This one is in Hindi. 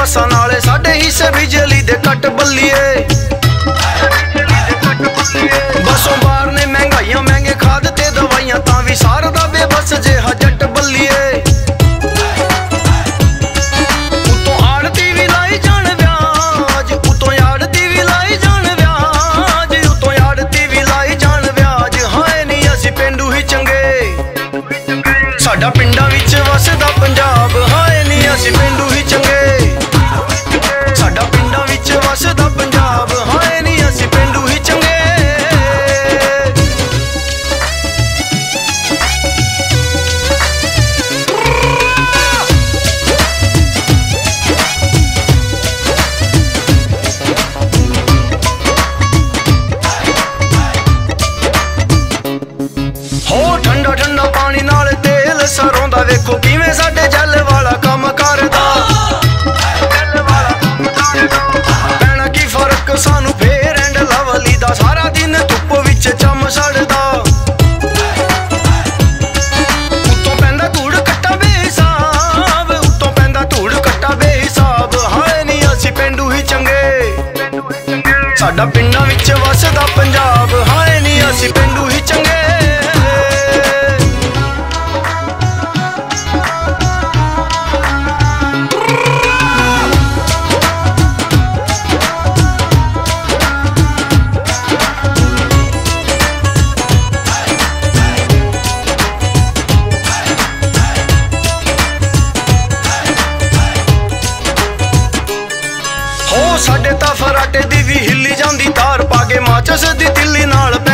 बसा नाले साडे हिस्से बिजली दे कट बल्लिए। बसों बाहर ने महंगाइयां महंगे खाद ते दवाइयां तां भी सारदा बेबस जे जट बल्लिए। उतों आड़ती भी लाई जान व्याज, उतों आड़ती भी लाई जान व्याज, उतों आड़ती भी लाई जान व्याज। हाय नी असी पेंडू ही चंगे, साडा पिंडां विच वसदा पंजाब। हाय नी असी पेंडू ही चंगे, साडा पिंडां विच वसदा पंजाब। हाय नी असी पेंडू ही चंगे। हो ठंडा ठंडा पानी नाल तेल सरों दा वेखो किवें साडे जल वाला काम करदा। पैना की फर्क सानू फेर एंड लवली दा, सारा दिन धुप्प विच चम सड़दा। उत्तों पैंदा धूड़ कट्टा बेहिसाब, उत्तों पैंदा धूड़ कट्टा बेहिसाब। हाय नी असी पेंडू ही चंगे, साडा पिंडां विच वसदा पंजाब। हाय नी असी पेंडू ही चंगे। साडे तां फराटे दी भी हिली जांदी तार, पागे माचस दी तिल्ली नाल।